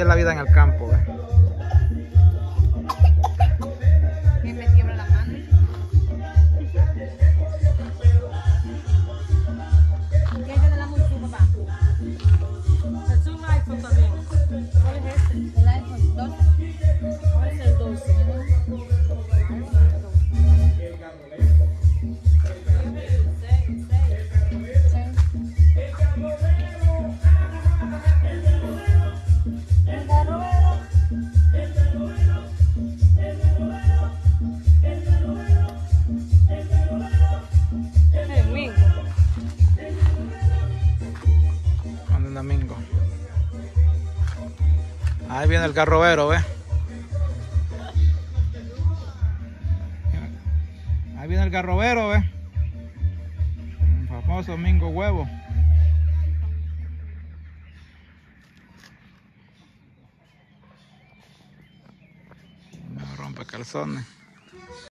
es la vida en el campo, ¿eh? Y me tiembla la mano. ¿Qué es de la multitud, papá? Es un iPhone también. ¿Cuál es este? El iPhone 12. ¿Cuál es el 12? Cuando un domingo. Ahí viene el carrovero, ¿ves? Ahí viene el carrovero, ¿ves? Un famoso domingo huevo. Me rompe calzones.